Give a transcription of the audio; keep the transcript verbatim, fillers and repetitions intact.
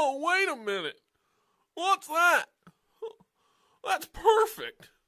Oh, wait a minute. What's that? That's perfect.